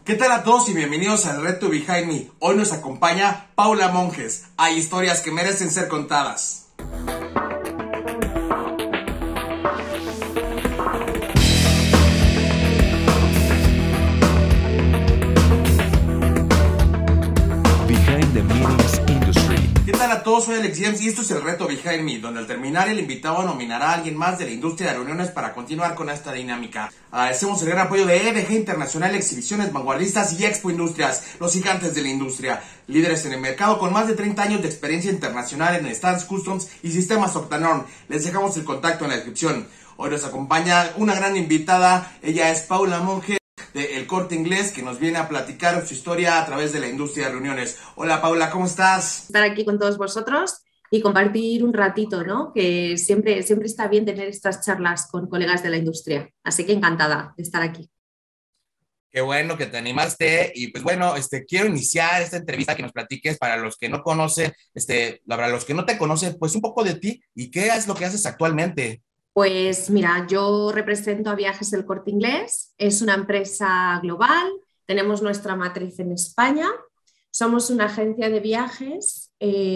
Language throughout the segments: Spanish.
¿Qué tal a todos y bienvenidos al Reto Behind Me? Hoy nos acompaña Paula Monjes. Hay historias que merecen ser contadas. Behind the Meetings Industry. ¿Qué tal a todos? Soy Alex James y esto es el Reto Behind Me, donde al terminar el invitado nominará a alguien más de la industria de reuniones para continuar con esta dinámica. Agradecemos el gran apoyo de EDG Internacional, Exhibiciones Vanguardistas y Expo Industrias, los gigantes de la industria, líderes en el mercado con más de 30 años de experiencia internacional en stands, customs y sistemas Octanorm. Les dejamos el contacto en la descripción. Hoy nos acompaña una gran invitada, ella es Paula Monjes de El Corte Inglés, que nos viene a platicar su historia a través de la industria de reuniones. Hola Paula, ¿cómo estás? Estar aquí con todos vosotros y compartir un ratito, ¿no? Que siempre está bien tener estas charlas con colegas de la industria. Así que encantada de estar aquí. Qué bueno que te animaste y pues bueno, quiero iniciar esta entrevista que nos platiques para los que no conocen, para los que no te conocen, pues un poco de ti y qué es lo que haces actualmente. Pues mira, yo represento a Viajes El Corte Inglés, es una empresa global, tenemos nuestra matriz en España, somos una agencia de viajes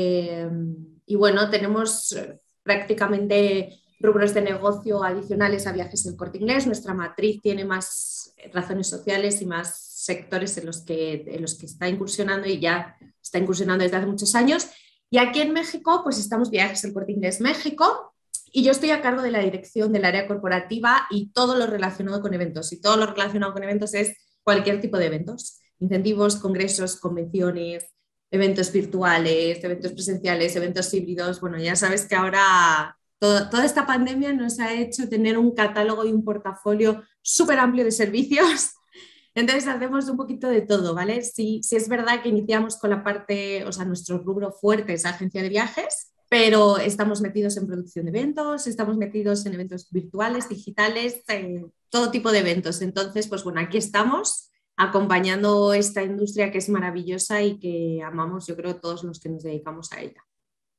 y bueno, tenemos prácticamente rubros de negocio adicionales a Viajes El Corte Inglés. Nuestra matriz tiene más razones sociales y más sectores en los que está incursionando y ya está incursionando desde hace muchos años. Y aquí en México, pues estamos Viajes El Corte Inglés México. Y yo estoy a cargo de la dirección del área corporativa y todo lo relacionado con eventos. Y todo lo relacionado con eventos es cualquier tipo de eventos. Incentivos, congresos, convenciones, eventos virtuales, eventos presenciales, eventos híbridos. Bueno, ya sabes que ahora toda esta pandemia nos ha hecho tener un catálogo y un portafolio súper amplio de servicios. Entonces hacemos un poquito de todo, ¿vale? Sí es verdad que iniciamos con la parte, o sea, nuestro rubro fuerte es agencia de viajes, pero estamos metidos en producción de eventos, estamos metidos en eventos virtuales, digitales, todo tipo de eventos. Entonces, pues bueno, aquí estamos acompañando esta industria que es maravillosa y que amamos, yo creo, todos los que nos dedicamos a ella.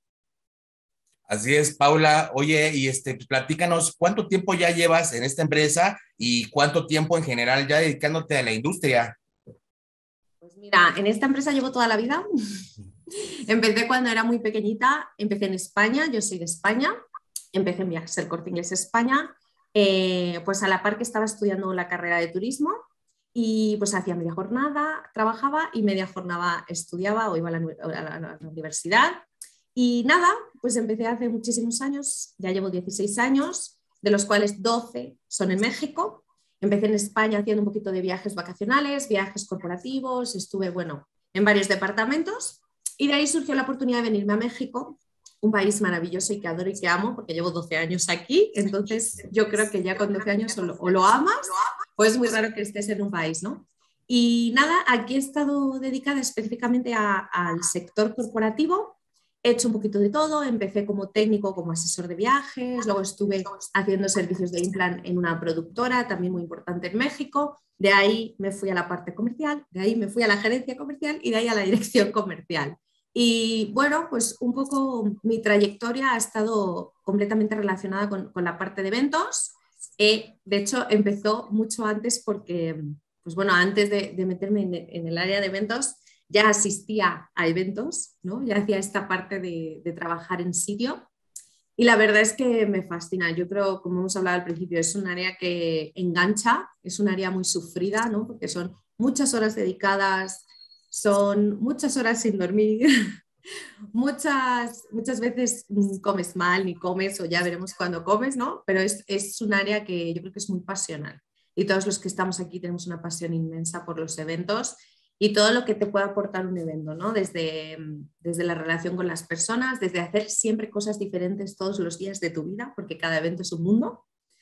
Así es, Paula. Oye, y pues platícanos, ¿cuánto tiempo ya llevas en esta empresa y cuánto tiempo en general ya dedicándote a la industria? Pues mira, en esta empresa llevo toda la vida. Empecé cuando era muy pequeñita, empecé en España, yo soy de España, empecé en Viajes El Corte Inglés España, pues a la par que estaba estudiando la carrera de turismo y pues hacía media jornada, trabajaba y media jornada estudiaba o iba a la universidad. Y nada, pues empecé hace muchísimos años, ya llevo 16 años, de los cuales 12 son en México. Empecé en España haciendo un poquito de viajes vacacionales, viajes corporativos, estuve, bueno, en varios departamentos. Y de ahí surgió la oportunidad de venirme a México, un país maravilloso y que adoro y que amo, porque llevo 12 años aquí. Entonces yo creo que ya con 12 años o lo amas o es muy raro que estés en un país, ¿no? Y nada, aquí he estado dedicada específicamente al sector corporativo. He hecho un poquito de todo, empecé como técnico, como asesor de viajes, luego estuve haciendo servicios de implant en una productora también muy importante en México, de ahí me fui a la parte comercial, de ahí me fui a la gerencia comercial y de ahí a la dirección comercial. Y bueno, pues un poco mi trayectoria ha estado completamente relacionada con la parte de eventos. De hecho, empezó mucho antes porque, pues bueno, antes de meterme en el área de eventos, ya asistía a eventos, ¿no? Ya hacía esta parte de trabajar en sitio y la verdad es que me fascina. Yo creo, como hemos hablado al principio, es un área que engancha, es un área muy sufrida, ¿no? Porque son muchas horas dedicadas, son muchas horas sin dormir, muchas veces comes mal, ni comes o ya veremos cuándo comes, ¿no? Pero es un área que yo creo que es muy pasional y todos los que estamos aquí tenemos una pasión inmensa por los eventos y todo lo que te puede aportar un evento, ¿no? Desde la relación con las personas, desde hacer siempre cosas diferentes todos los días de tu vida, porque cada evento es un mundo.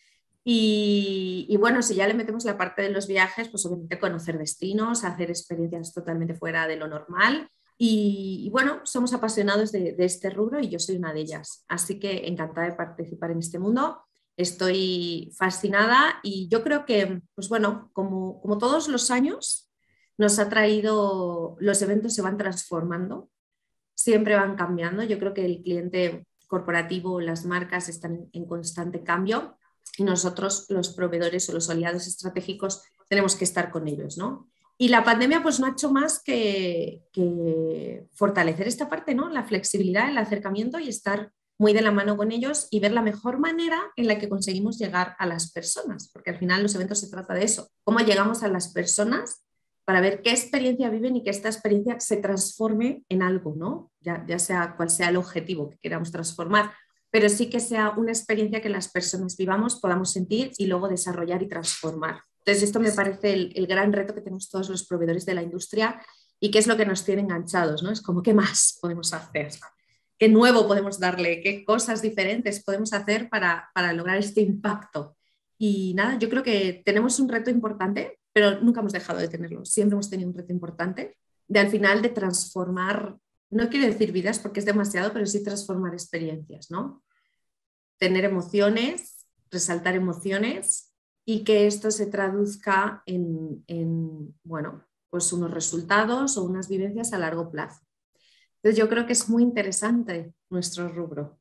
Y bueno, si ya le metemos la parte de los viajes, pues obviamente conocer destinos, hacer experiencias totalmente fuera de lo normal. Y bueno, somos apasionados de este rubro y yo soy una de ellas. Así que encantada de participar en este mundo. Estoy fascinada y yo creo que, pues bueno, como todos los años, nos ha traído, los eventos se van transformando, siempre van cambiando. Yo creo que el cliente corporativo, las marcas están en constante cambio y nosotros, los proveedores o los aliados estratégicos, tenemos que estar con ellos, ¿no? Y la pandemia pues no ha hecho más que fortalecer esta parte, ¿no? La flexibilidad, el acercamiento y estar muy de la mano con ellos y ver la mejor manera en la que conseguimos llegar a las personas, porque al final los eventos se trata de eso, cómo llegamos a las personas para ver qué experiencia viven y que esta experiencia se transforme en algo, ¿no? Ya sea cual sea el objetivo que queramos transformar, pero sí que sea una experiencia que las personas vivamos, podamos sentir y luego desarrollar y transformar. Entonces, esto me parece el gran reto que tenemos todos los proveedores de la industria y qué es lo que nos tiene enganchados, ¿no? Es como, ¿qué más podemos hacer? ¿Qué nuevo podemos darle? ¿Qué cosas diferentes podemos hacer para lograr este impacto? Y nada, yo creo que tenemos un reto importante, pero nunca hemos dejado de tenerlo. Siempre hemos tenido un reto importante de al final de transformar, no quiero decir vidas porque es demasiado, pero sí transformar experiencias, ¿no? Tener emociones, resaltar emociones y que esto se traduzca bueno, pues unos resultados o unas vivencias a largo plazo. Entonces yo creo que es muy interesante nuestro rubro.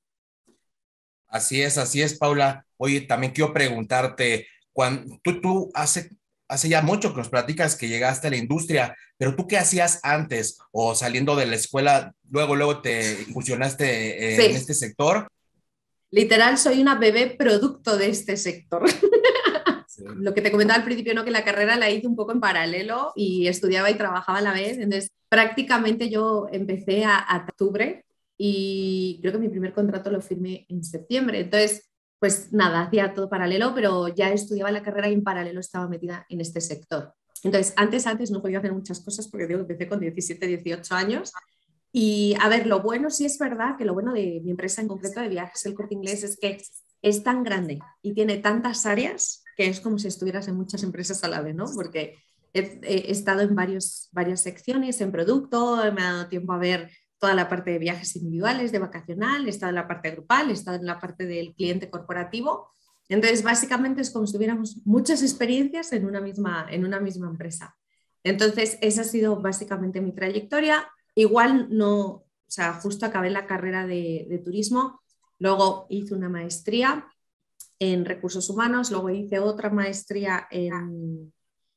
Así es, Paula. Oye, también quiero preguntarte, cuando tú hace ya mucho que nos platicas que llegaste a la industria, pero ¿tú qué hacías antes o saliendo de la escuela, luego te incursionaste en este Sí, sector? literal soy una bebé producto de este sector. Sí. Lo que te comentaba al principio, ¿no? Que la carrera la hice un poco en paralelo y estudiaba y trabajaba a la vez. Entonces, prácticamente yo empecé a octubre y creo que mi primer contrato lo firmé en septiembre. Entonces, pues nada, hacía todo paralelo, pero ya estudiaba la carrera y en paralelo estaba metida en este sector. Entonces, antes no podía hacer muchas cosas porque digo, empecé con 17, 18 años. Y a ver, lo bueno sí es verdad que lo bueno de mi empresa en concreto de Viajes El Corte Inglés es que es tan grande y tiene tantas áreas que es como si estuvieras en muchas empresas a la vez, ¿no? Porque he estado en varias secciones, en producto, me ha dado tiempo a ver toda la parte de viajes individuales, de vacacional, he estado en la parte grupal, he estado en la parte del cliente corporativo. Entonces, básicamente es como si tuviéramos muchas experiencias en una misma empresa. Entonces, esa ha sido básicamente mi trayectoria. Igual no, o sea, justo acabé la carrera de turismo, luego hice una maestría en recursos humanos, luego hice otra maestría en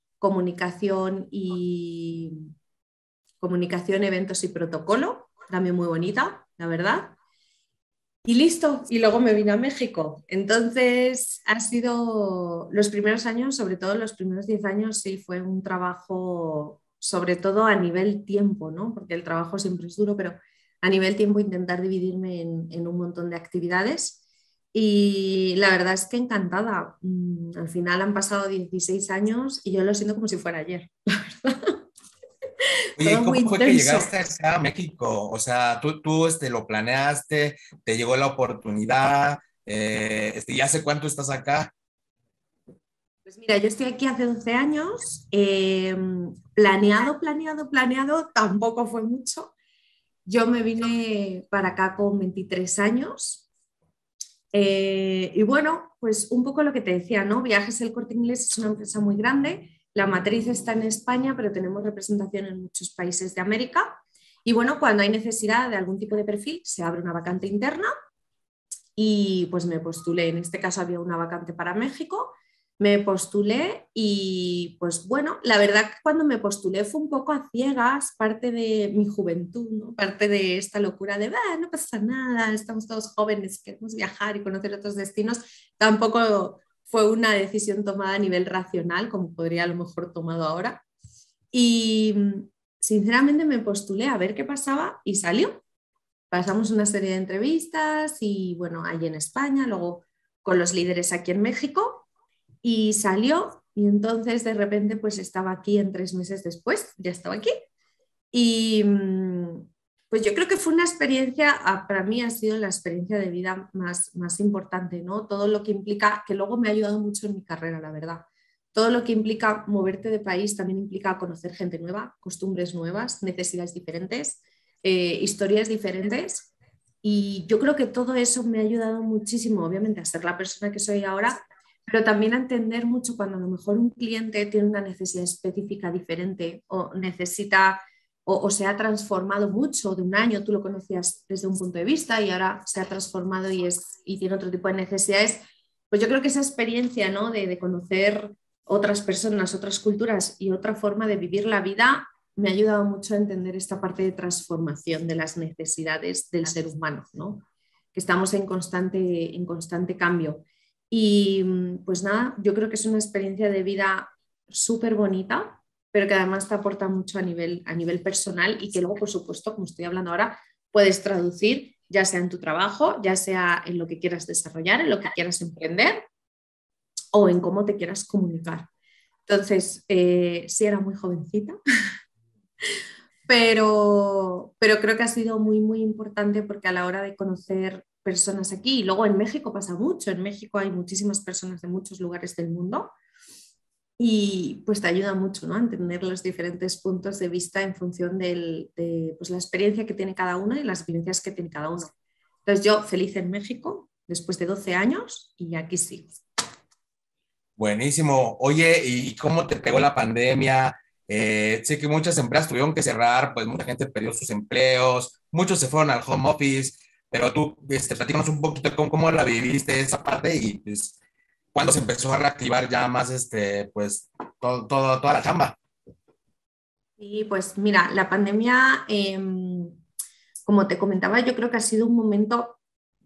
comunicación, eventos y protocolo, también muy bonita, la verdad. Y listo, y luego me vine a México. Entonces, ha sido los primeros años, sobre todo los primeros 10 años, sí, fue un trabajo, sobre todo a nivel tiempo, ¿no? Porque el trabajo siempre es duro, pero a nivel tiempo intentar dividirme en un montón de actividades. Y la verdad es que encantada. Al final han pasado 16 años y yo lo siento como si fuera ayer. Oye, Todo muy ¿cómo fue que intenso. llegaste acá a México? O sea, tú lo planeaste, te llegó la oportunidad, ¿ya hace cuánto estás acá? Pues mira, yo estoy aquí hace 12 años. Planeado, tampoco fue mucho. Yo me vine para acá con 23 años. Y bueno, pues un poco lo que te decía, ¿no? Viajes El Corte Inglés es una empresa muy grande. La matriz está en España, pero tenemos representación en muchos países de América. Y bueno, cuando hay necesidad de algún tipo de perfil, se abre una vacante interna y pues me postulé. En este caso había una vacante para México, me postulé y pues bueno, la verdad que cuando me postulé fue un poco a ciegas, parte de mi juventud, ¿no? Parte de esta locura de, no pasa nada, estamos todos jóvenes, queremos viajar y conocer otros destinos. Tampoco fue una decisión tomada a nivel racional, como podría a lo mejor tomado ahora. Y sinceramente me postulé a ver qué pasaba y salió. Pasamos una serie de entrevistas y bueno, allí en España, luego con los líderes aquí en México y salió y entonces de repente pues estaba aquí en 3 meses después, ya estaba aquí y pues yo creo que fue una experiencia, para mí ha sido la experiencia de vida más importante, ¿no? Todo lo que implica, que luego me ha ayudado mucho en mi carrera, la verdad. Todo lo que implica moverte de país también implica conocer gente nueva, costumbres nuevas, necesidades diferentes, historias diferentes. Y yo creo que todo eso me ha ayudado muchísimo, obviamente, a ser la persona que soy ahora, pero también a entender mucho cuando a lo mejor un cliente tiene una necesidad específica diferente o necesita o se ha transformado mucho de un año, tú lo conocías desde un punto de vista y ahora se ha transformado y tiene otro tipo de necesidades. Pues yo creo que esa experiencia, ¿no? de conocer otras personas, otras culturas y otra forma de vivir la vida, me ha ayudado mucho a entender esta parte de transformación de las necesidades del ser humano, ¿no? Que estamos en constante cambio. Y pues nada, yo creo que es una experiencia de vida súper bonita, pero que además te aporta mucho a nivel personal y que luego, por supuesto, como estoy hablando ahora, puedes traducir ya sea en tu trabajo, ya sea en lo que quieras desarrollar, en lo que quieras emprender o en cómo te quieras comunicar. Entonces, sí era muy jovencita, pero creo que ha sido muy, muy importante porque a la hora de conocer personas aquí, y luego en México pasa mucho, en México hay muchísimas personas de muchos lugares del mundo y pues te ayuda mucho, ¿no? A entender los diferentes puntos de vista en función de pues, la experiencia que tiene cada uno y las vivencias que tiene cada uno. Entonces yo feliz en México después de 12 años y aquí sigo. Buenísimo. Oye, ¿y cómo te pegó la pandemia? Sé que muchas empresas tuvieron que cerrar, pues mucha gente perdió sus empleos, muchos se fueron al home office, pero tú, platícanos un poquito cómo la viviste esa parte y pues cuándo se empezó a reactivar ya más, pues toda la chamba. Y pues mira, la pandemia, como te comentaba, yo creo que ha sido un momento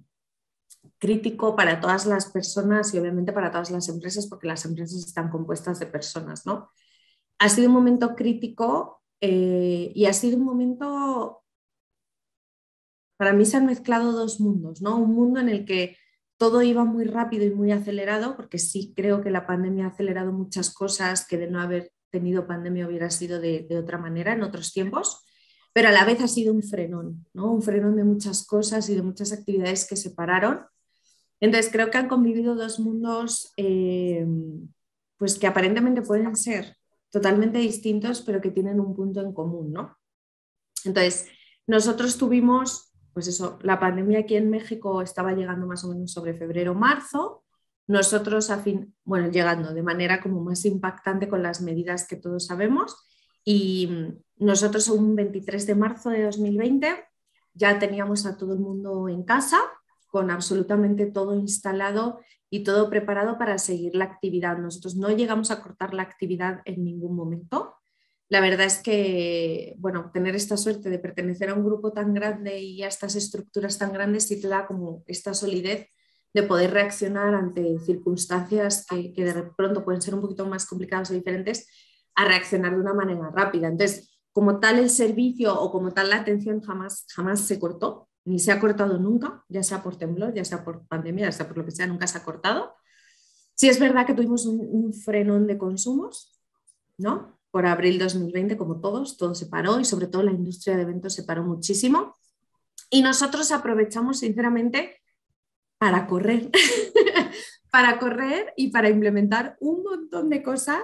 crítico para todas las personas y obviamente para todas las empresas, porque las empresas están compuestas de personas, ¿no? Ha sido un momento crítico y ha sido un momento, para mí se han mezclado dos mundos, ¿no? Un mundo en el que todo iba muy rápido y muy acelerado, porque sí creo que la pandemia ha acelerado muchas cosas que de no haber tenido pandemia hubiera sido de otra manera en otros tiempos, pero a la vez ha sido un frenón, ¿no? Un frenón de muchas cosas y de muchas actividades que se pararon. Entonces creo que han convivido dos mundos pues que aparentemente pueden ser totalmente distintos, pero que tienen un punto en común, ¿no? Entonces, nosotros tuvimos, pues eso, la pandemia aquí en México estaba llegando más o menos sobre febrero, marzo. Nosotros, bueno, llegando de manera como más impactante con las medidas que todos sabemos. Y nosotros un 23 de marzo de 2020 ya teníamos a todo el mundo en casa, con absolutamente todo instalado y todo preparado para seguir la actividad. Nosotros no llegamos a cortar la actividad en ningún momento. La verdad es que, bueno, tener esta suerte de pertenecer a un grupo tan grande y a estas estructuras tan grandes sí te da como esta solidez de poder reaccionar ante circunstancias que de pronto pueden ser un poquito más complicadas o diferentes, a reaccionar de una manera rápida. Entonces, como tal el servicio o como tal la atención jamás se cortó, ni se ha cortado nunca, ya sea por temblor, ya sea por pandemia, ya sea por lo que sea, nunca se ha cortado. Sí es verdad que tuvimos un frenón de consumos, ¿no? Por abril 2020, como todos, todo se paró y sobre todo la industria de eventos se paró muchísimo. Y nosotros aprovechamos sinceramente para correr, para correr y para implementar un montón de cosas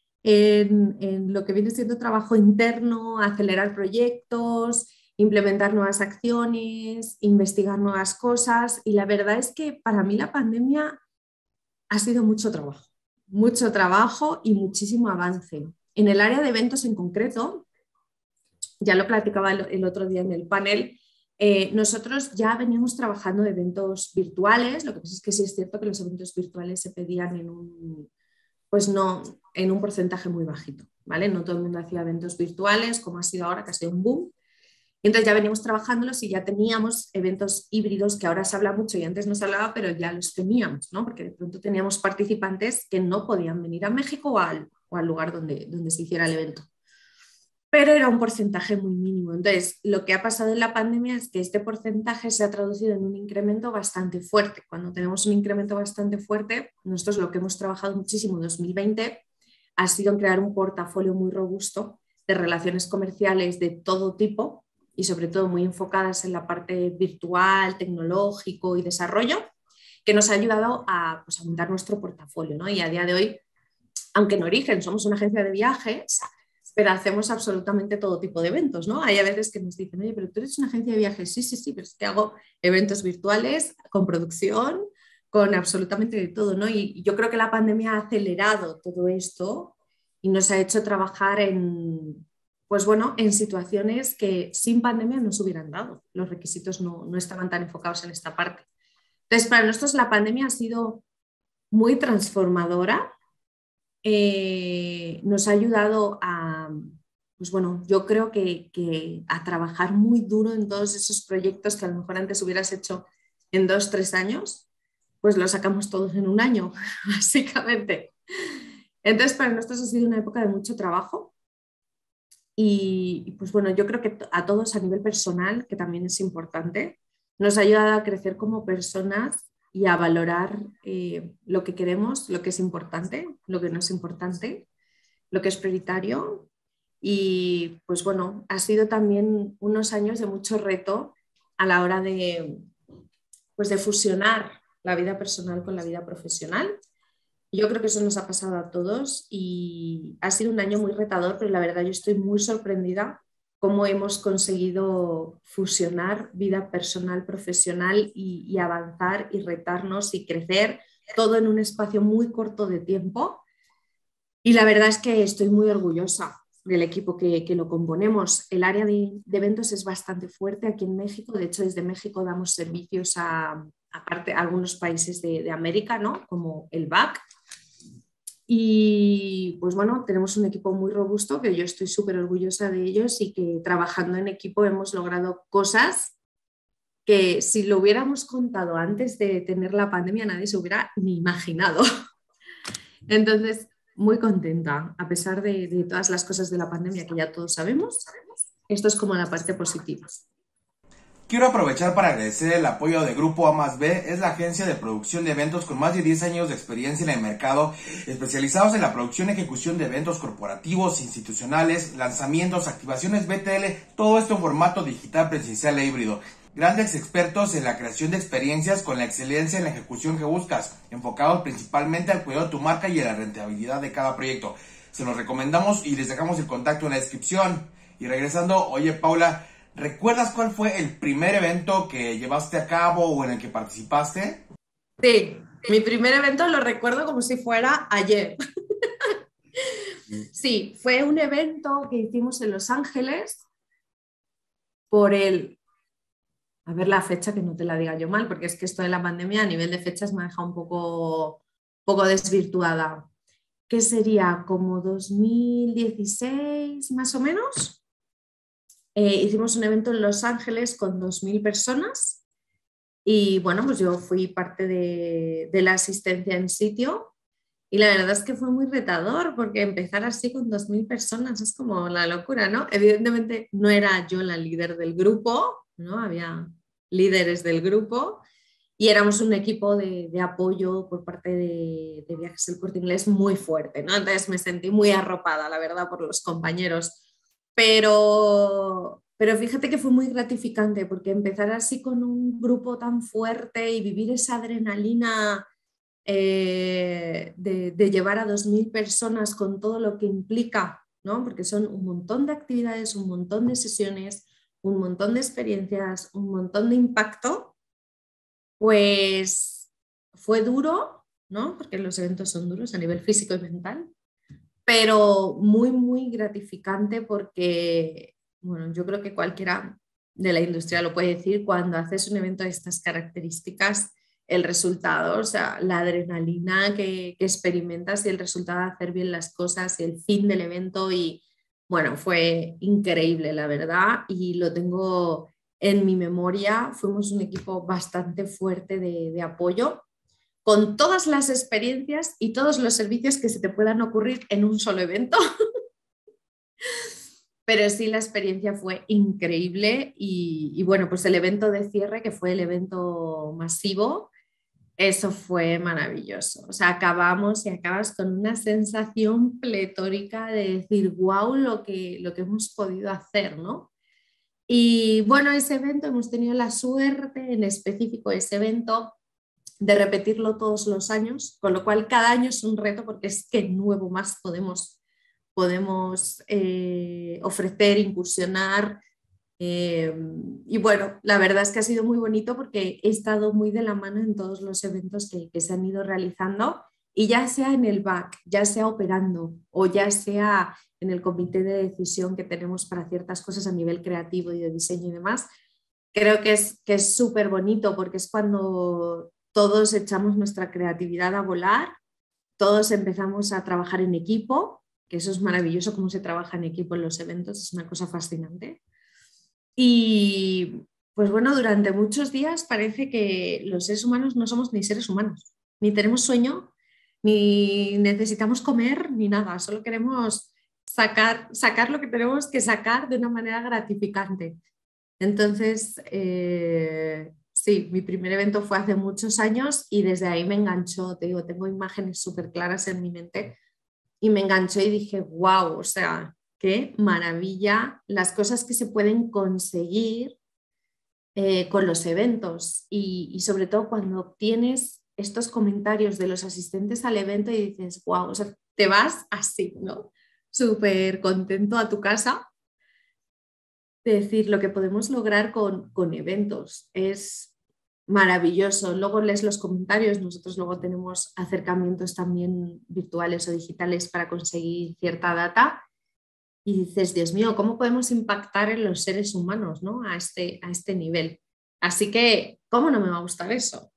en lo que viene siendo trabajo interno, acelerar proyectos, implementar nuevas acciones, investigar nuevas cosas. Y la verdad es que para mí la pandemia ha sido mucho trabajo y muchísimo avance. En el área de eventos en concreto, ya lo platicaba el otro día en el panel, nosotros ya veníamos trabajando eventos virtuales, lo que pasa es que sí es cierto que los eventos virtuales se pedían pues no, en un porcentaje muy bajito, ¿vale? No todo el mundo hacía eventos virtuales, como ha sido ahora, que ha sido un boom. Y entonces ya veníamos trabajándolos y ya teníamos eventos híbridos, que ahora se habla mucho y antes no se hablaba, pero ya los teníamos, ¿no? Porque de pronto teníamos participantes que no podían venir a México o al lugar donde se hiciera el evento. Pero era un porcentaje muy mínimo. Entonces, lo que ha pasado en la pandemia es que este porcentaje se ha traducido en un incremento bastante fuerte. Cuando tenemos un incremento bastante fuerte, nosotros lo que hemos trabajado muchísimo en 2020 ha sido en crear un portafolio muy robusto de relaciones comerciales de todo tipo y sobre todo muy enfocadas en la parte virtual, tecnológico y desarrollo, que nos ha ayudado a pues, aumentar nuestro portafolio, ¿no? Y a día de hoy, aunque en origen somos una agencia de viajes, pero hacemos absolutamente todo tipo de eventos, ¿no? Hay a veces que nos dicen, oye, pero tú eres una agencia de viajes. Sí, pero es que hago eventos virtuales con producción, con absolutamente de todo, ¿no? Y yo creo que la pandemia ha acelerado todo esto y nos ha hecho trabajar pues bueno, en situaciones que sin pandemia no se hubieran dado. Los requisitos no estaban tan enfocados en esta parte. Entonces, para nosotros la pandemia ha sido muy transformadora nos ha ayudado a, pues bueno, yo creo que a trabajar muy duro en todos esos proyectos que a lo mejor antes hubieras hecho en 2, 3 años, pues los sacamos todos en un año, básicamente. Entonces, para nosotros ha sido una época de mucho trabajo y pues bueno, yo creo que a todos a nivel personal, que también es importante, nos ha ayudado a crecer como personas y a valorar lo que queremos, lo que es importante, lo que no es importante, lo que es prioritario. Y pues bueno, ha sido también unos años de mucho reto a la hora pues de fusionar la vida personal con la vida profesional. Yo creo que eso nos ha pasado a todos y ha sido un año muy retador, pero la verdad yo estoy muy sorprendida cómo hemos conseguido fusionar vida personal, profesional y avanzar y retarnos y crecer todo en un espacio muy corto de tiempo. Y la verdad es que estoy muy orgullosa del equipo que lo componemos. El área de eventos es bastante fuerte aquí en México. De hecho, desde México damos servicios a algunos países de América, ¿no? Como el BAC. Y pues bueno, tenemos un equipo muy robusto, que yo estoy súper orgullosa de ellos y que trabajando en equipo hemos logrado cosas que si lo hubiéramos contado antes de tener la pandemia nadie se hubiera ni imaginado. Entonces, muy contenta, a pesar de todas las cosas de la pandemia que ya todos sabemos. Esto es como la parte positiva. Quiero aprovechar para agradecer el apoyo de Grupo A+B, es la agencia de producción de eventos con más de 10 años de experiencia en el mercado, especializados en la producción y ejecución de eventos corporativos, institucionales, lanzamientos, activaciones BTL, todo esto en formato digital, presencial e híbrido. Grandes expertos en la creación de experiencias con la excelencia en la ejecución que buscas, enfocados principalmente al cuidado de tu marca y a la rentabilidad de cada proyecto. Se los recomendamos y les dejamos el contacto en la descripción. Y regresando, oye Paula, ¿recuerdas cuál fue el primer evento que llevaste a cabo o en el que participaste? Sí, mi primer evento lo recuerdo como si fuera ayer. Sí, fue un evento que hicimos en Los Ángeles por a ver la fecha, que no te la diga yo mal, porque es que esto de la pandemia a nivel de fechas me ha dejado un poco desvirtuada. ¿Qué sería? Como 2016 más o menos. Hicimos un evento en Los Ángeles con 2.000 personas y bueno, pues yo fui parte de la asistencia en sitio y la verdad es que fue muy retador porque empezar así con 2.000 personas es como la locura, ¿no? Evidentemente no era yo la líder del grupo, ¿no? Había líderes del grupo y éramos un equipo de apoyo por parte de Viajes El Corte Inglés muy fuerte, ¿no? Entonces me sentí muy arropada, la verdad, por los compañeros. Pero fíjate que fue muy gratificante porque empezar así con un grupo tan fuerte y vivir esa adrenalina de llevar a 2.000 personas con todo lo que implica, ¿no? Porque son un montón de actividades, un montón de sesiones, un montón de experiencias, un montón de impacto, pues fue duro, ¿no? Porque los eventos son duros a nivel físico y mental, pero muy, muy gratificante porque, bueno, yo creo que cualquiera de la industria lo puede decir, cuando haces un evento de estas características, el resultado, o sea, la adrenalina que experimentas y el resultado de hacer bien las cosas y el fin del evento y, bueno, fue increíble, la verdad, y lo tengo en mi memoria. Fuimos un equipo bastante fuerte de apoyo con todas las experiencias y todos los servicios que se te puedan ocurrir en un solo evento. Pero sí, la experiencia fue increíble y bueno, pues el evento de cierre, que fue el evento masivo, eso fue maravilloso. O sea, acabamos y acabas con una sensación pletórica de decir, wow, lo que hemos podido hacer, ¿no? Y bueno, ese evento hemos tenido la suerte, en específico ese evento, de repetirlo todos los años, con lo cual cada año es un reto porque es que nuevo más podemos ofrecer, incursionar. Y bueno, la verdad es que ha sido muy bonito porque he estado muy de la mano en todos los eventos que se han ido realizando y ya sea en el back, ya sea operando o ya sea en el comité de decisión que tenemos para ciertas cosas a nivel creativo y de diseño y demás, creo que es súper bonito porque es cuando todos echamos nuestra creatividad a volar todos empezamos a trabajar en equipo, que eso es maravilloso, cómo se trabaja en equipo en los eventos, es una cosa fascinante. Y pues bueno, durante muchos días parece que los seres humanos no somos ni seres humanos, ni tenemos sueño, ni necesitamos comer, ni nada, solo queremos sacar lo que tenemos que sacar de una manera gratificante. Entonces, sí, mi primer evento fue hace muchos años y desde ahí me enganchó, te digo, tengo imágenes súper claras en mi mente y me enganchó y dije, wow, o sea, qué maravilla las cosas que se pueden conseguir con los eventos y sobre todo cuando obtienes estos comentarios de los asistentes al evento y dices, wow, o sea, te vas así, ¿no? Súper contento a tu casa de decir lo que podemos lograr con eventos. Es maravilloso. Luego lees los comentarios, nosotros luego tenemos acercamientos también virtuales o digitales para conseguir cierta data y dices, Dios mío, ¿cómo podemos impactar en los seres humanos, ¿no? A este nivel? Así que, ¿cómo no me va a gustar eso?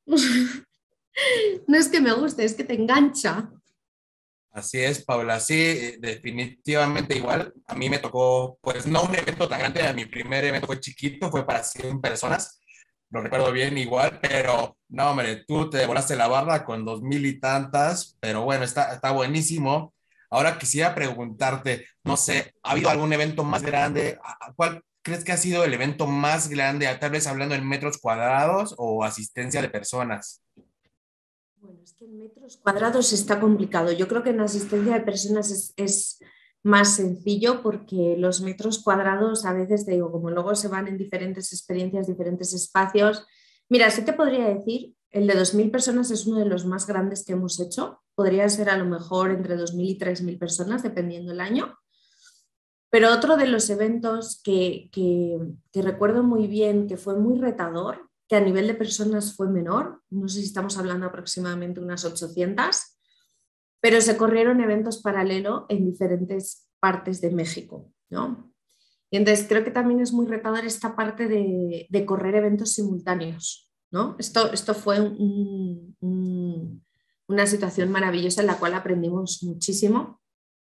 No es que me guste, es que te engancha. Así es, Paula, sí, definitivamente igual. A mí me tocó, pues no un evento tan grande, mi primer evento fue chiquito, fue para 100 personas, lo recuerdo bien igual, pero no, hombre, tú te volaste la barra con 2000 y tantas, pero bueno, está buenísimo. Ahora quisiera preguntarte, no sé, ¿ha habido algún evento más grande? ¿Cuál crees que ha sido el evento más grande, tal vez hablando en metros cuadrados o asistencia de personas? Bueno, es que en metros cuadrados está complicado. Yo creo que en asistencia de personas es más sencillo porque los metros cuadrados a veces, te digo, como luego se van en diferentes experiencias, diferentes espacios. Mira, sí te podría decir, el de 2000 personas es uno de los más grandes que hemos hecho. Podría ser a lo mejor entre 2000 y 3000 personas, dependiendo el año. Pero otro de los eventos que recuerdo muy bien, que fue muy retador, que a nivel de personas fue menor, no sé si estamos hablando aproximadamente unas 800, pero se corrieron eventos paralelo en diferentes partes de México, ¿no? Y entonces creo que también es muy retador esta parte de correr eventos simultáneos, ¿no? Esto fue una situación maravillosa en la cual aprendimos muchísimo.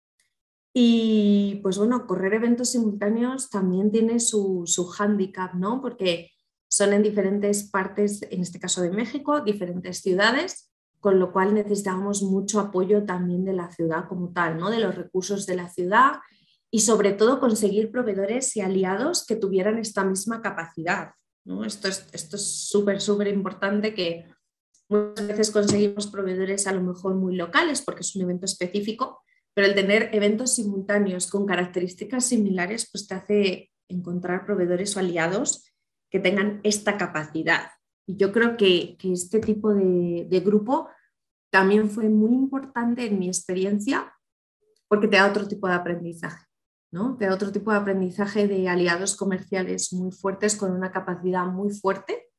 Y pues bueno, correr eventos simultáneos también tiene su hándicap, ¿no? Porque son en diferentes partes, en este caso de México, diferentes ciudades, con lo cual necesitábamos mucho apoyo también de la ciudad como tal, ¿no? De los recursos de la ciudad y sobre todo conseguir proveedores y aliados que tuvieran esta misma capacidad, ¿no? Esto es súper, súper importante que muchas veces conseguimos proveedores a lo mejor muy locales porque es un evento específico, pero el tener eventos simultáneos con características similares pues te hace encontrar proveedores o aliados que tengan esta capacidad. Y yo creo que este tipo de grupo también fue muy importante en mi experiencia porque te da otro tipo de aprendizaje, ¿no? Te da otro tipo de aprendizaje de aliados comerciales muy fuertes con una capacidad muy fuerte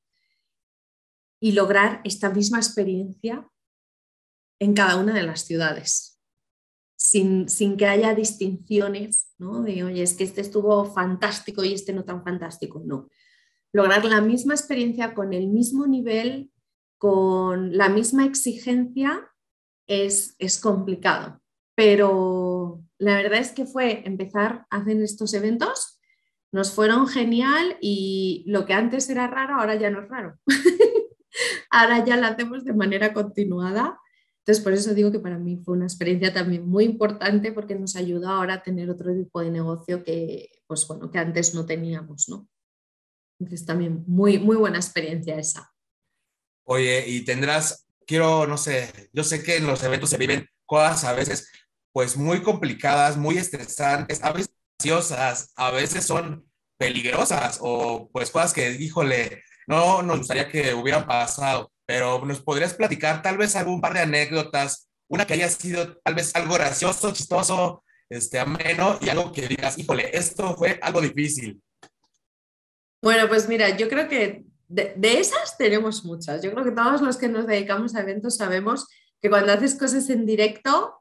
y lograr esta misma experiencia en cada una de las ciudades, sin que haya distinciones, ¿no? De, oye, es que este estuvo fantástico y este no tan fantástico, no. Lograr la misma experiencia con el mismo nivel, con la misma exigencia, es complicado. Pero la verdad es que fue empezar a hacer estos eventos, nos fueron genial y lo que antes era raro, ahora ya no es raro. Ahora ya lo hacemos de manera continuada. Entonces, por eso digo que para mí fue una experiencia también muy importante porque nos ayuda ahora a tener otro tipo de negocio que, pues bueno, que antes no teníamos, ¿no? Entonces, también muy, muy buena experiencia esa. Oye, y tendrás, quiero, no sé, yo sé que en los eventos se viven cosas a veces, pues muy complicadas, muy estresantes, a veces ansiosas, a veces son peligrosas o pues cosas que, híjole, no nos gustaría que hubieran pasado, pero nos podrías platicar tal vez algún par de anécdotas, una que haya sido tal vez algo gracioso, chistoso, ameno y algo que digas, híjole, esto fue algo difícil. Bueno, pues mira, yo creo que de esas tenemos muchas. Yo creo que todos los que nos dedicamos a eventos sabemos que cuando haces cosas en directo,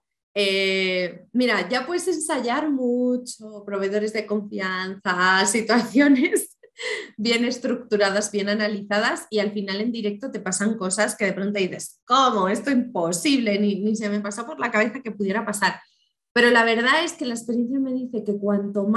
mira, ya puedes ensayar mucho, proveedores de confianza, situaciones, bien estructuradas, bien analizadas y al final en directo te pasan cosas que de pronto dices, ¿cómo? Esto es imposible, ni se me pasó por la cabeza que pudiera pasar. Pero la verdad es que la experiencia me dice que cuanto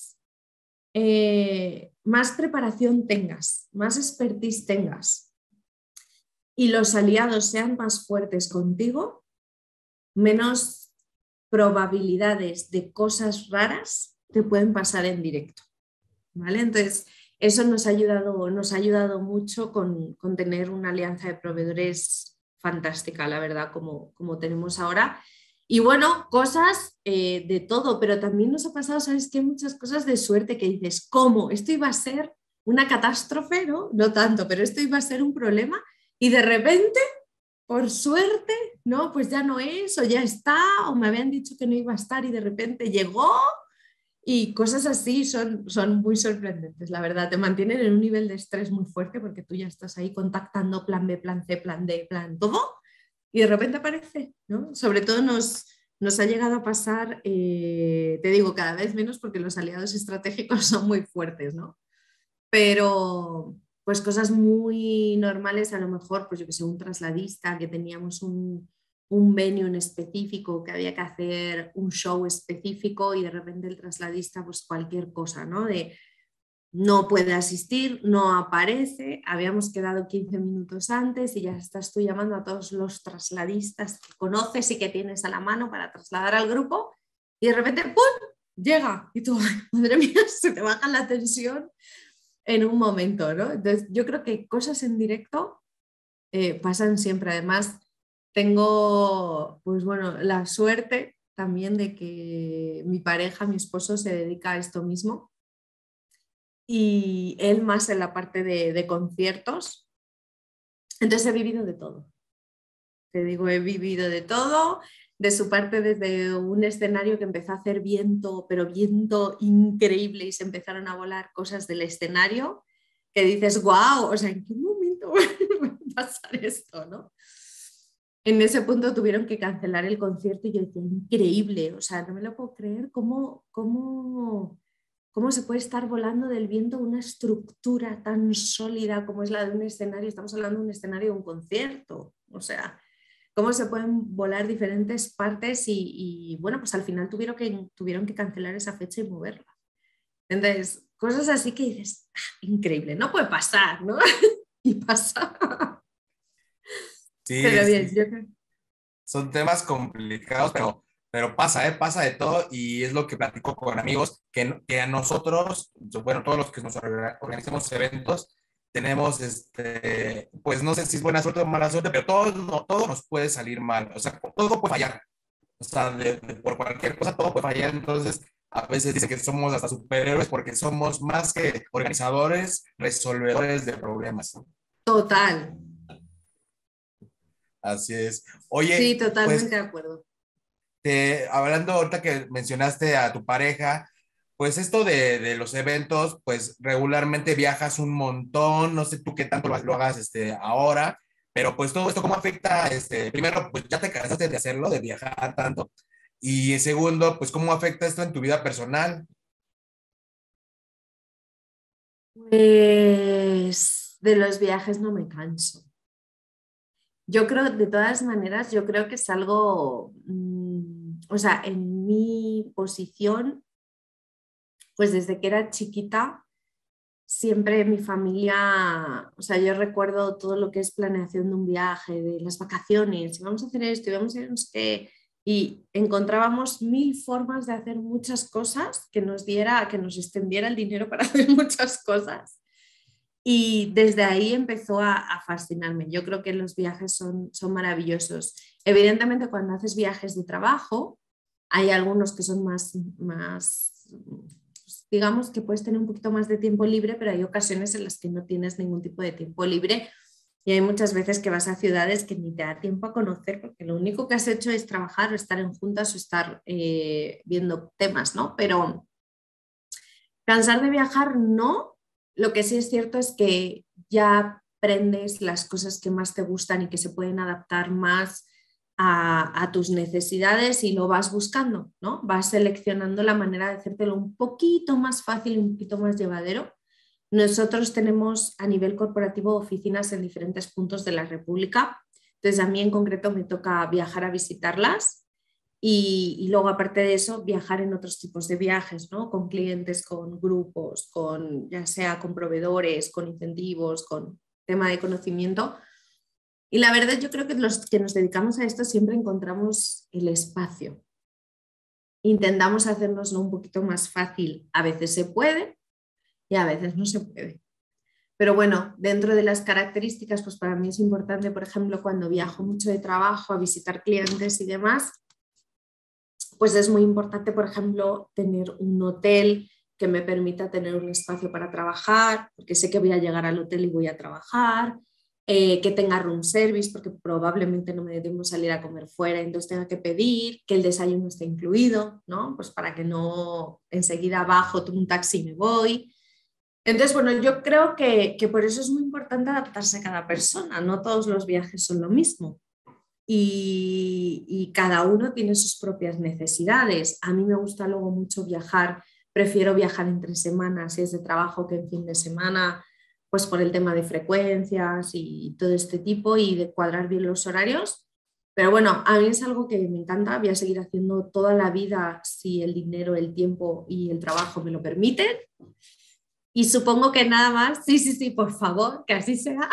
más preparación tengas, más expertise tengas y los aliados sean más fuertes contigo, menos probabilidades de cosas raras te pueden pasar en directo, ¿vale? Entonces, eso nos ha ayudado mucho con tener una alianza de proveedores fantástica, la verdad, como tenemos ahora. Y bueno, cosas de todo, pero también nos ha pasado, ¿sabes qué? Muchas cosas de suerte que dices, ¿cómo? Esto iba a ser una catástrofe, ¿no? No tanto, pero esto iba a ser un problema y de repente, por suerte, ¿no? Pues ya no es, o ya está, o me habían dicho que no iba a estar y de repente llegó y cosas así son muy sorprendentes, la verdad. Te mantienen en un nivel de estrés muy fuerte porque tú ya estás ahí contactando plan B, plan C, plan D, plan todo y de repente aparece, ¿no? Sobre todo nos ha llegado a pasar, te digo, cada vez menos porque los aliados estratégicos son muy fuertes, ¿no? Pero pues cosas muy normales, a lo mejor, pues yo que sé, un trasladista, que teníamos un venue en específico, que había que hacer un show específico y de repente el trasladista, pues cualquier cosa, ¿no? De no puede asistir, no aparece, habíamos quedado 15 minutos antes y ya estás tú llamando a todos los trasladistas que conoces y que tienes a la mano para trasladar al grupo y de repente, ¡pum!, llega y tú, ay, madre mía, se te baja la tensión en un momento, ¿no? Entonces, yo creo que cosas en directo pasan siempre. Además, tengo, pues bueno, la suerte también de que mi pareja, mi esposo, se dedica a esto mismo y él más en la parte de conciertos. Entonces, he vivido de todo. Te digo, he vivido de todo. De su parte, desde un escenario que empezó a hacer viento, pero viento increíble y se empezaron a volar cosas del escenario que dices, wow, o sea, ¿en qué momento va a pasar esto, no? En ese punto tuvieron que cancelar el concierto y yo decía, increíble, o sea, no me lo puedo creer cómo se puede estar volando del viento una estructura tan sólida como es la de un escenario. Estamos hablando de un escenario de un concierto, o sea, cómo se pueden volar diferentes partes y bueno, pues al final tuvieron que cancelar esa fecha y moverla. Entonces, cosas así que dices, increíble, no puede pasar, ¿no? Y pasa. Sí, Pero bien, sí, yo creo. son temas complicados, pero pasa, ¿eh? Pasa de todo y es lo que platico con amigos, que a nosotros, bueno, todos los que nos organizamos eventos, tenemos, pues no sé si es buena suerte o mala suerte, pero todo, todo nos puede salir mal, o sea, todo puede fallar, o sea, por cualquier cosa todo puede fallar, entonces a veces dice que somos hasta superhéroes porque somos más que organizadores, resolvedores de problemas. Total. Así es. Sí, Oye, totalmente pues de acuerdo. hablando ahorita que mencionaste a tu pareja, pues esto de los eventos, pues regularmente viajas un montón, no sé tú qué tanto lo hagas ahora, pero pues todo esto cómo afecta, primero, pues ya te cansaste de hacerlo, de viajar tanto, y segundo, pues cómo afecta esto en tu vida personal. Pues de los viajes no me canso. Yo creo, de todas maneras, yo creo que es algo, o sea, en mi posición, pues desde que era chiquita, siempre mi familia, o sea, yo recuerdo todo lo que es planeación de un viaje, de las vacaciones, y vamos a hacer esto, y vamos a hacer no sé qué, y encontrábamos mil formas de hacer muchas cosas que nos extendiera el dinero para hacer muchas cosas. Y desde ahí empezó a fascinarme. Yo creo que los viajes son maravillosos. Evidentemente, cuando haces viajes de trabajo, hay algunos que son más, digamos que puedes tener un poquito más de tiempo libre, pero hay ocasiones en las que no tienes ningún tipo de tiempo libre y hay muchas veces que vas a ciudades que ni te da tiempo a conocer porque lo único que has hecho es trabajar o estar en juntas o estar viendo temas, ¿no? Pero cansar de viajar no. Lo que sí es cierto es que ya aprendes las cosas que más te gustan y que se pueden adaptar más a tus necesidades y lo vas buscando, ¿no? Vas seleccionando la manera de hacértelo un poquito más fácil, un poquito más llevadero. Nosotros tenemos a nivel corporativo oficinas en diferentes puntos de la República. Entonces, a mí en concreto me toca viajar a visitarlas y luego, aparte de eso, viajar en otros tipos de viajes, ¿no? Con clientes, con grupos, con, ya sea con proveedores, con incentivos, con tema de conocimiento. Y la verdad, yo creo que los que nos dedicamos a esto siempre encontramos el espacio. Intentamos hacernoslo un poquito más fácil. A veces se puede y a veces no se puede. Pero bueno, dentro de las características, pues para mí es importante, por ejemplo, cuando viajo mucho de trabajo a visitar clientes y demás, pues es muy importante, por ejemplo, tener un hotel que me permita tener un espacio para trabajar, porque sé que voy a llegar al hotel y voy a trabajar, que tenga room service, porque probablemente no me dé tiempo salir a comer fuera, entonces tenga que pedir, que el desayuno esté incluido, ¿no? Pues para que no enseguida bajo, tomo un taxi y me voy. Entonces, bueno, yo creo que por eso es muy importante adaptarse a cada persona, no todos los viajes son lo mismo y cada uno tiene sus propias necesidades. A mí me gusta luego mucho viajar, prefiero viajar entre semanas si es de trabajo que en fin de semana, pues por el tema de frecuencias y todo este tipo y de cuadrar bien los horarios. Pero bueno, a mí es algo que me encanta, voy a seguir haciendo toda la vida si el dinero, el tiempo y el trabajo me lo permiten. Y supongo que nada más, sí, sí, sí, por favor, que así sea.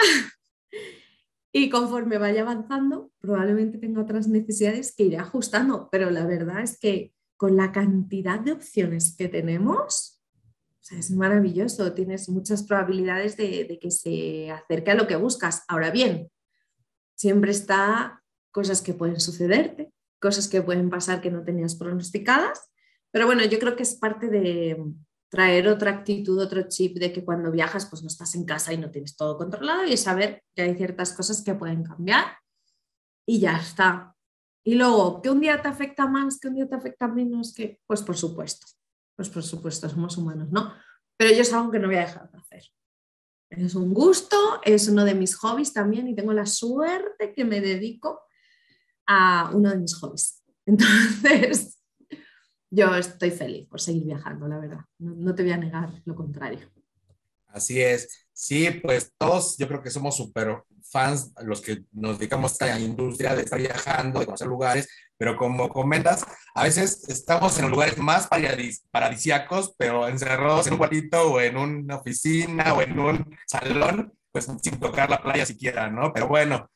Y conforme vaya avanzando, probablemente tenga otras necesidades que iré ajustando, pero la verdad es que con la cantidad de opciones que tenemos, o sea, es maravilloso, tienes muchas probabilidades de que se acerque a lo que buscas. Ahora bien, siempre está cosas que pueden sucederte, cosas que pueden pasar que no tenías pronosticadas, pero bueno, yo creo que es parte de traer otra actitud, otro chip de que cuando viajas pues no estás en casa y no tienes todo controlado y saber que hay ciertas cosas que pueden cambiar y ya está. Y luego, que un día te afecta más, que un día te afecta menos, que pues por supuesto, somos humanos, ¿no? Pero yo es algo que no voy a dejar de hacer. Es un gusto, es uno de mis hobbies también y tengo la suerte que me dedico a uno de mis hobbies. Entonces, yo estoy feliz por seguir viajando, la verdad. No, no te voy a negar lo contrario. Así es. Sí, pues todos yo creo que somos súper fans los que nos dedicamos a esta industria de estar viajando, de conocer lugares, pero como comentas, a veces estamos en los lugares más paradisíacos, pero encerrados en un cuartito o en una oficina o en un salón, pues sin tocar la playa siquiera, ¿no? Pero bueno,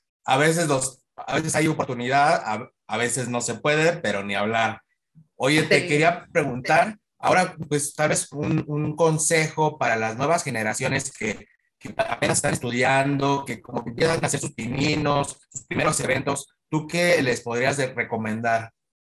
a veces hay oportunidad, a veces no se puede, pero ni hablar. Oye, te Sí. quería preguntar, ahora pues tal vez un consejo para las nuevas generaciones que apenas están estudiando, que como que empiezan a hacer sus pininos, sus primeros eventos, ¿tú qué les podrías recomendar?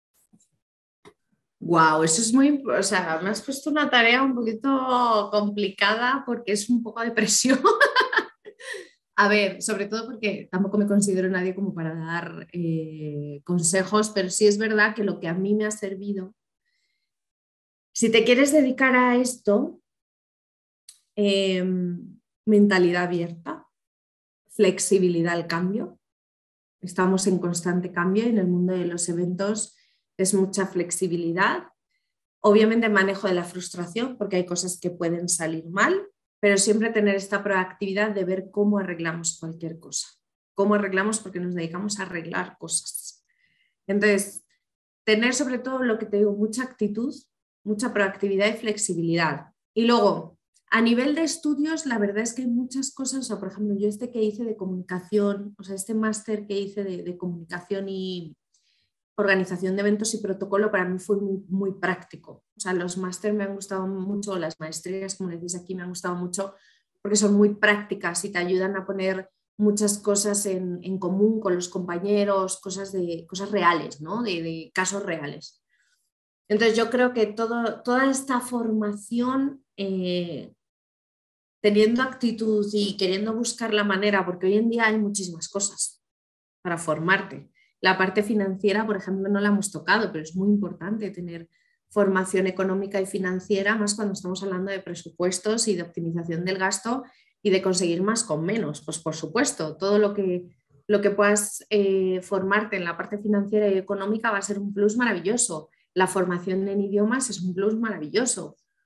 Wow, eso es muy, o sea, me has puesto una tarea un poquito complicada porque es un poco de presión. A ver, sobre todo porque tampoco me considero nadie como para dar consejos, pero sí es verdad que lo que a mí me ha servido, si te quieres dedicar a esto, eh, mentalidad abierta, flexibilidad al cambio. Estamos en constante cambio y en el mundo de los eventos es mucha flexibilidad. Obviamente manejo de la frustración porque hay cosas que pueden salir mal, pero siempre tener esta proactividad de ver cómo arreglamos cualquier cosa. Cómo arreglamos porque nos dedicamos a arreglar cosas. Entonces, tener sobre todo lo que te digo, mucha actitud, mucha proactividad y flexibilidad. Y luego, a nivel de estudios, la verdad es que hay muchas cosas, o sea, por ejemplo, yo este que hice de comunicación, o sea, este máster que hice de comunicación y organización de eventos y protocolo para mí fue muy, muy práctico. O sea, los máster me han gustado mucho, las maestrías, como decís aquí, me han gustado mucho porque son muy prácticas y te ayudan a poner muchas cosas en común con los compañeros, cosas reales, ¿no? De casos reales. Entonces yo creo que toda esta formación, teniendo actitud y queriendo buscar la manera, porque hoy en día hay muchísimas cosas para formarte. La parte financiera, por ejemplo, no la hemos tocado, pero es muy importante tener formación económica y financiera, más cuando estamos hablando de presupuestos y de optimización del gasto y de conseguir más con menos. Pues por supuesto, todo lo que puedas formarte en la parte financiera y económica va a ser un plus maravilloso. La formación en idiomas es un plus maravilloso.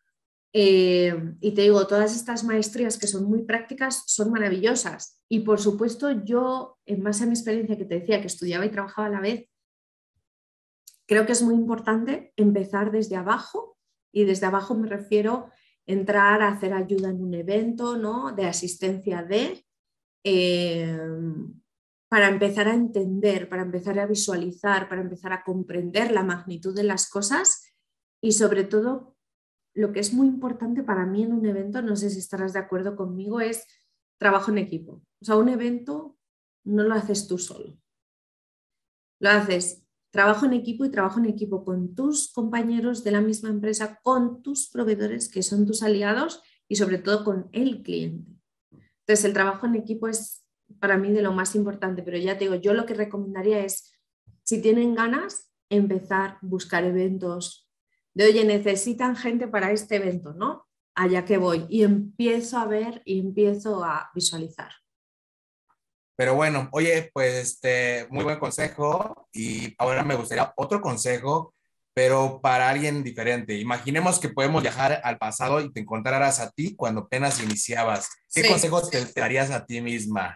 Y te digo, todas estas maestrías que son muy prácticas son maravillosas. Y por supuesto, yo, en base a mi experiencia que te decía, que estudiaba y trabajaba a la vez, creo que es muy importante empezar desde abajo. Y desde abajo me refiero entrar a hacer ayuda en un evento, ¿no? De asistencia eh, para empezar a entender, para empezar a visualizar, para empezar a comprender la magnitud de las cosas y sobre todo lo que es muy importante para mí en un evento, no sé si estarás de acuerdo conmigo, es trabajo en equipo. O sea, un evento no lo haces tú solo, lo haces trabajo en equipo y trabajo en equipo con tus compañeros de la misma empresa, con tus proveedores que son tus aliados y sobre todo con el cliente. Entonces, el trabajo en equipo es para mí de lo más importante, pero ya te digo, yo lo que recomendaría es, si tienen ganas, empezar a buscar eventos de, oye, necesitan gente para este evento, ¿no? Allá que voy. Y empiezo a ver y empiezo a visualizar. Pero bueno, oye, pues muy buen consejo y ahora me gustaría otro consejo, pero para alguien diferente. Imaginemos que podemos viajar al pasado y te encontraras a ti cuando apenas iniciabas. ¿Qué Sí. consejos te darías a ti misma?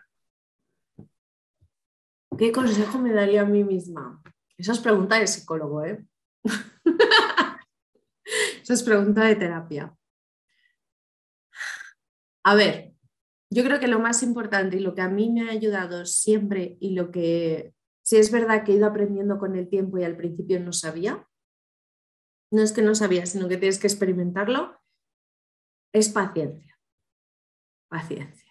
¿Qué consejo me daría a mí misma? Esa es pregunta de psicólogo, ¿eh? Esa es pregunta de terapia. A ver, yo creo que lo más importante y lo que a mí me ha ayudado siempre y lo que sí es verdad que he ido aprendiendo con el tiempo y al principio no sabía, no es que no sabía, sino que tienes que experimentarlo, es paciencia. Paciencia.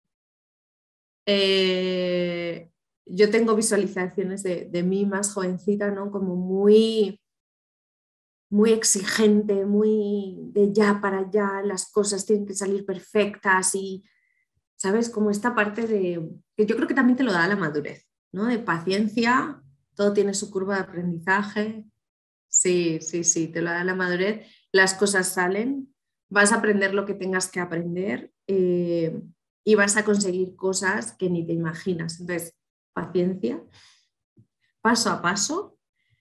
Yo tengo visualizaciones de mí más jovencita, ¿no? Como muy, muy exigente, muy de ya para allá, las cosas tienen que salir perfectas y, ¿sabes? Como esta parte de, que yo creo que también te lo da la madurez, ¿no? De paciencia, todo tiene su curva de aprendizaje. Sí, sí, sí, te lo da la madurez, las cosas salen, vas a aprender lo que tengas que aprender y vas a conseguir cosas que ni te imaginas. Entonces, paciencia, paso a paso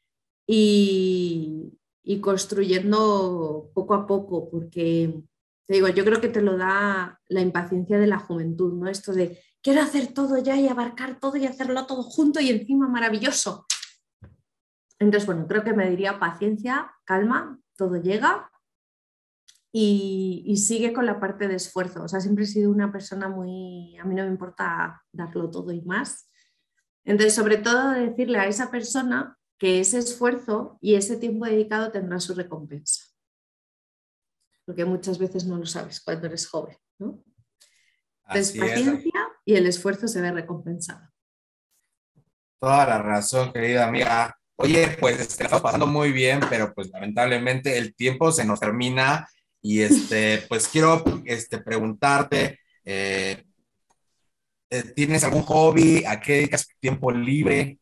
y construyendo poco a poco, porque te digo, yo creo que te lo da la impaciencia de la juventud, ¿no? Esto de quiero hacer todo ya y abarcar todo y hacerlo todo junto y encima maravilloso. Entonces, bueno, creo que me diría paciencia, calma, todo llega y sigue con la parte de esfuerzo. O sea, siempre he sido una persona muy, a mí no me importa darlo todo y más. Entonces, sobre todo decirle a esa persona que ese esfuerzo y ese tiempo dedicado tendrá su recompensa, porque muchas veces no lo sabes cuando eres joven, ¿no? Entonces, Así es, paciencia y el esfuerzo se ve recompensado. toda la razón, querida amiga. Oye, pues la estamos pasando muy bien, pero pues lamentablemente el tiempo se nos termina y pues quiero preguntarte, ¿tienes algún hobby? ¿A qué dedicas tu tiempo libre?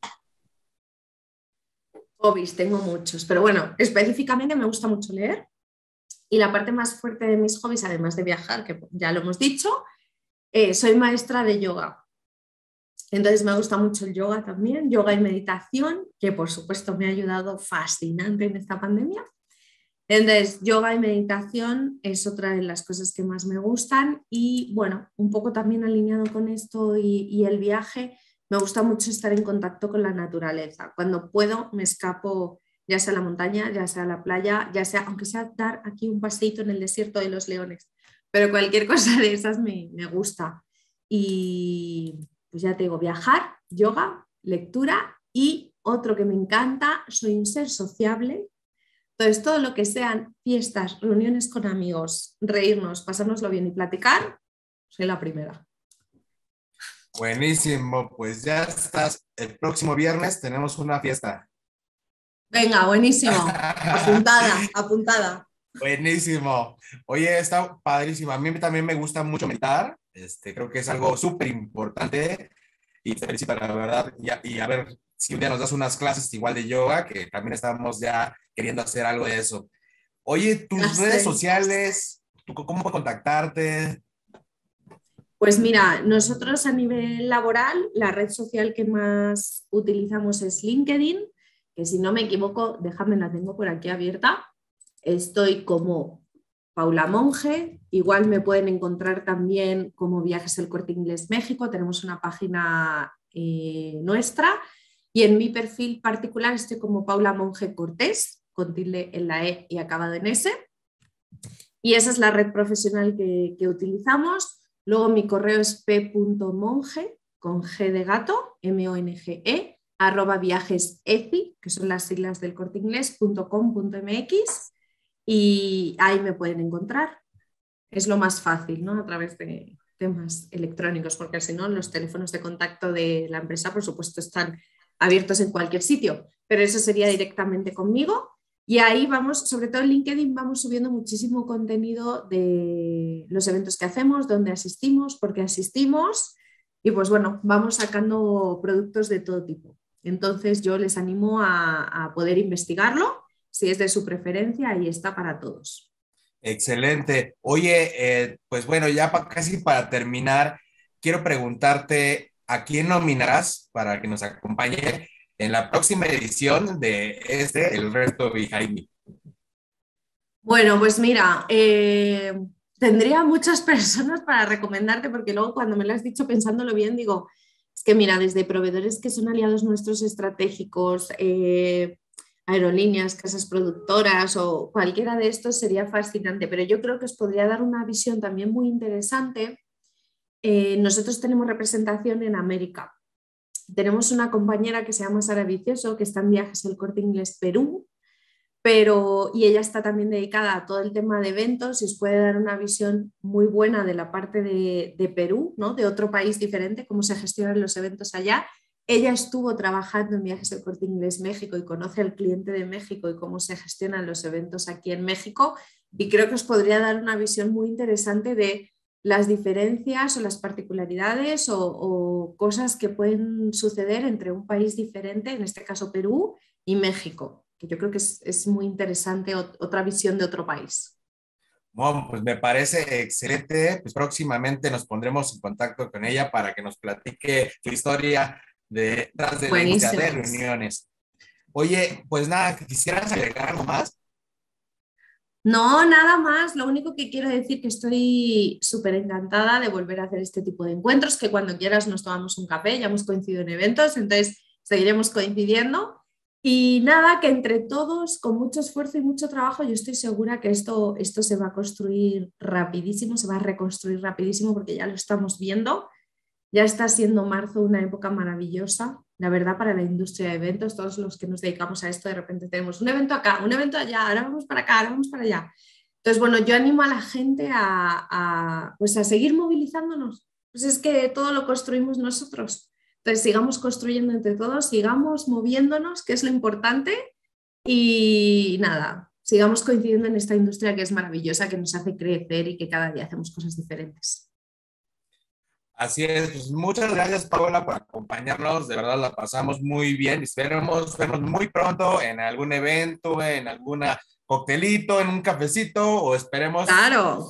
Hobbies, tengo muchos, pero bueno, específicamente me gusta mucho leer. Y la parte más fuerte de mis hobbies, además de viajar, que ya lo hemos dicho, soy maestra de yoga. Entonces me gusta mucho el yoga también, yoga y meditación, que por supuesto me ha ayudado fascinante en esta pandemia. Entonces, yoga y meditación es otra de las cosas que más me gustan y bueno, un poco también alineado con esto y el viaje, me gusta mucho estar en contacto con la naturaleza. Cuando puedo me escapo ya sea a la montaña, ya sea a la playa, ya sea, aunque sea dar aquí un paseíto en el desierto de los leones, pero cualquier cosa de esas me gusta. Y pues ya te digo, viajar, yoga, lectura y otro que me encanta, soy un ser sociable. Entonces, todo lo que sean fiestas, reuniones con amigos, reírnos, pasárnoslo bien y platicar, soy la primera. Buenísimo, pues ya estás. El próximo viernes tenemos una fiesta. Venga, buenísimo. Apuntada, apuntada. Buenísimo. Oye, está padrísimo. A mí también me gusta mucho meditar. Creo que es algo súper importante y te felicito, la verdad. Y a ver si un día nos das unas clases igual de yoga, que también estamos ya queriendo hacer algo de eso. Oye, Ya tus redes sé. sociales, ¿cómo puedo contactarte? Pues mira, nosotros a nivel laboral, la red social que más utilizamos es LinkedIn, que si no me equivoco, déjame, la tengo por aquí abierta. Estoy como Paula Monge. Igual me pueden encontrar también como Viajes El Corte Inglés México. Tenemos una página nuestra. Y en mi perfil particular estoy como Paula Monge Cortés, con tilde en la E y acabado en S. Y esa es la red profesional que utilizamos. Luego mi correo es p.monge, con G de gato, monge, @viajeseci, que son las siglas del Corte Inglés.com.mx, y ahí me pueden encontrar. Es lo más fácil, ¿no? A través de temas electrónicos, porque si no, los teléfonos de contacto de la empresa, por supuesto, están abiertos en cualquier sitio, pero eso sería directamente conmigo. Y ahí vamos, sobre todo en LinkedIn, vamos subiendo muchísimo contenido de los eventos que hacemos, dónde asistimos, por qué asistimos, y pues bueno, vamos sacando productos de todo tipo. Entonces yo les animo a poder investigarlo, si es de su preferencia, ahí está para todos. Excelente. Oye, pues bueno, ya casi para terminar, quiero preguntarte a quién nominarás para que nos acompañe en la próxima edición de El Reto Behind Me. Bueno, pues mira, tendría muchas personas para recomendarte, porque luego cuando me lo has dicho pensándolo bien, digo, es que mira, desde proveedores que son aliados nuestros estratégicos, aerolíneas, casas productoras o cualquiera de estos sería fascinante, pero yo creo que os podría dar una visión también muy interesante. Nosotros tenemos representación en América. Tenemos una compañera que se llama Sara Vicioso, que está en Viajes El Corte Inglés Perú, y ella está también dedicada a todo el tema de eventos y os puede dar una visión muy buena de la parte de Perú, ¿no? De otro país diferente, cómo se gestionan los eventos allá. Ella estuvo trabajando en Viajes El Corte Inglés México y conoce al cliente de México y cómo se gestionan los eventos aquí en México, y creo que os podría dar una visión muy interesante de las diferencias o las particularidades o cosas que pueden suceder entre un país diferente, en este caso Perú y México, que yo creo que es muy interesante otra visión de otro país. Bueno, pues me parece excelente. Pues próximamente nos pondremos en contacto con ella para que nos platique su historia detrás de la industria de reuniones. Oye, pues nada, ¿quisieras agregar algo más? No, nada más. Lo único que quiero decir que estoy súper encantada de volver a hacer este tipo de encuentros, que cuando quieras nos tomamos un café, ya hemos coincidido en eventos, entonces seguiremos coincidiendo. Y nada, que entre todos, con mucho esfuerzo y mucho trabajo, yo estoy segura que esto se va a construir rapidísimo, se va a reconstruir rapidísimo, porque ya lo estamos viendo. Ya está siendo marzo una época maravillosa, la verdad, para la industria de eventos. Todos los que nos dedicamos a esto, de repente tenemos un evento acá, un evento allá, ahora vamos para acá, ahora vamos para allá. Entonces, bueno, yo animo a la gente pues a seguir movilizándonos. Pues es que todo lo construimos nosotros. Entonces, sigamos construyendo entre todos, sigamos moviéndonos, que es lo importante, y nada, sigamos coincidiendo en esta industria que es maravillosa, que nos hace crecer y que cada día hacemos cosas diferentes. Así es, pues muchas gracias, Paola, por acompañarnos. De verdad la pasamos muy bien. Esperemos vernos muy pronto en algún evento, en algún coctelito, en un cafecito, o esperemos ¡Claro!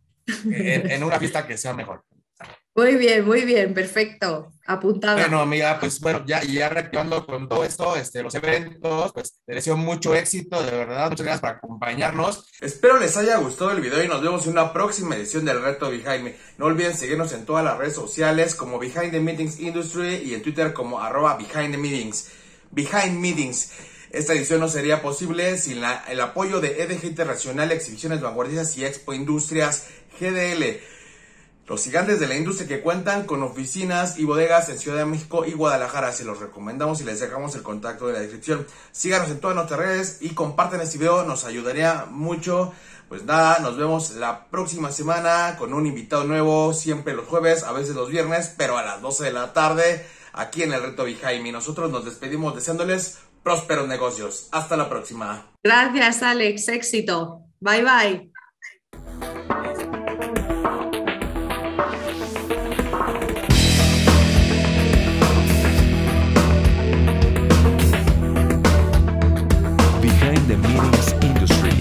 en una fiesta que sea mejor. Muy bien, perfecto. Apuntado. Bueno, amiga, pues bueno, ya reactivando con todo esto, los eventos, pues te deseo mucho éxito, de verdad, muchas gracias por acompañarnos. Espero les haya gustado el video y nos vemos en una próxima edición del Reto Behind Me. No olviden seguirnos en todas las redes sociales como Behind the Meetings Industry y en Twitter como @Behind the Meetings. Behind Meetings. Esta edición no sería posible sin el apoyo de EDG Internacional, Exhibiciones Vanguardistas y Expo Industrias GDL. Los gigantes de la industria que cuentan con oficinas y bodegas en Ciudad de México y Guadalajara. Se los recomendamos y les dejamos el contacto en la descripción. Síganos en todas nuestras redes y compartan este video, nos ayudaría mucho. Pues nada, nos vemos la próxima semana con un invitado nuevo, siempre los jueves, a veces los viernes, pero a las 12 de la tarde, aquí en el Reto Behind Me. Nosotros nos despedimos deseándoles prósperos negocios. Hasta la próxima. Gracias, Alex. Éxito. Bye, bye. Behind the Meetings Industry.